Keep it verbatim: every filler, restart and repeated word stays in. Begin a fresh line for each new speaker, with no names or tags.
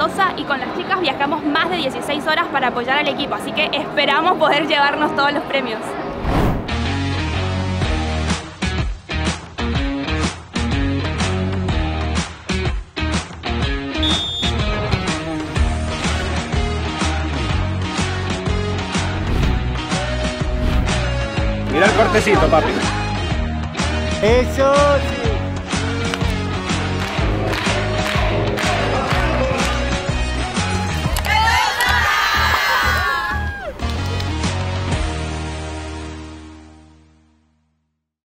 Mendoza y con las chicas viajamos más de dieciséis horas para apoyar al equipo, así que esperamos poder llevarnos todos los premios.
Mira el cortecito, papi.
Eso.